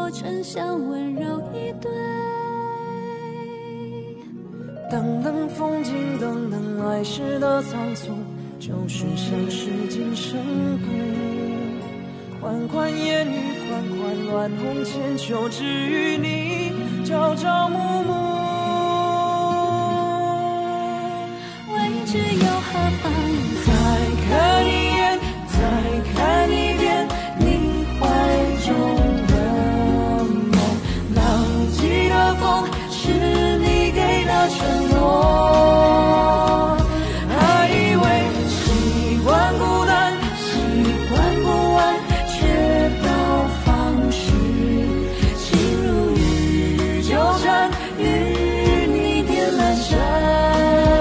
沉香温柔一对。 等等风景，等等来时的仓促，就是像是今生故。款款烟雨，款款乱红千秋，只与你朝朝暮暮。 未知又何妨？ 再看一眼，再看一遍，你怀中的梦。浪迹的风，是你给的承诺。还以为习惯孤单，习惯不安，却道放矢。心如雨纠缠，与你点阑珊。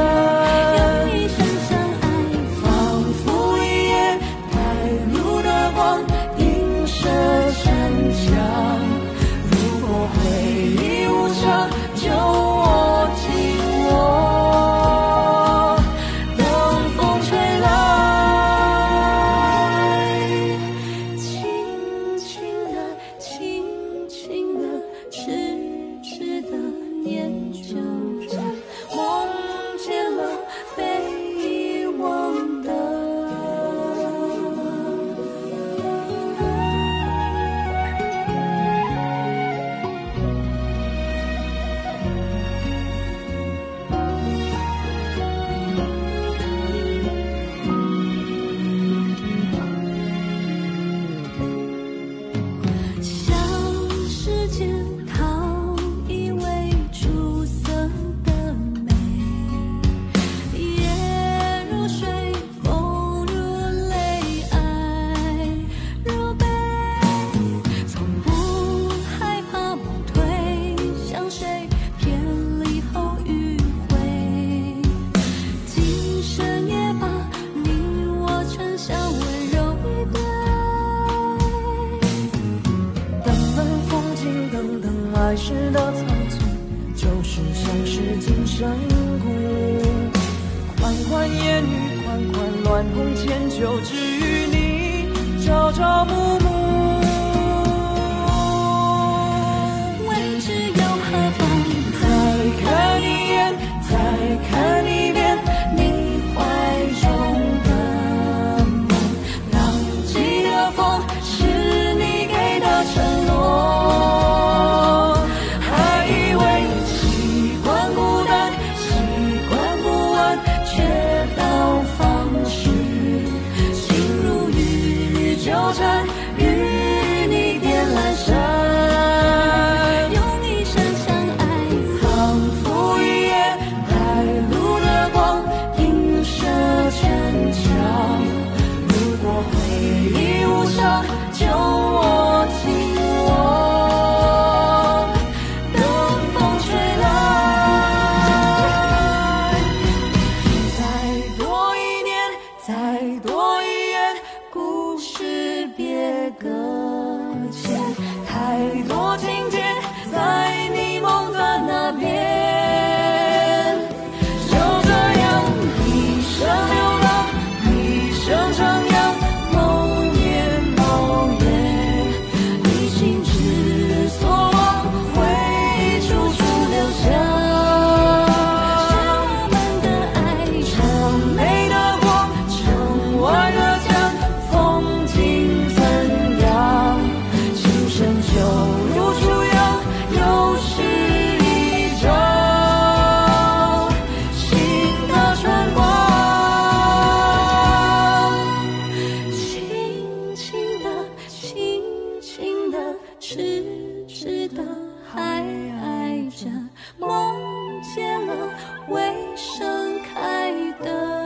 来时的仓促，就是像是今生故。款款烟雨，款款乱红千秋，只与你朝朝暮暮。 未知又何妨？ 再看一眼，再看一遍，你怀中的梦。浪迹的风，是你给的承诺。与你点阑珊， 用一生相爱， 仿佛一夜带路的光，映射城墙。如果回忆无常，就握紧我，等风吹来。再多一年，再多一夜，故事别搁浅，太多情节在你梦的那边。就这样一生流浪，一生徜徉，某年某月，你心之所往，会处处留下。 是我们的爱， 城内的光，城外的墙，风景怎样？情深就如初阳，又是一朝新的春光。 轻轻的，轻轻的，痴痴的，还爱着，梦见了未盛开的。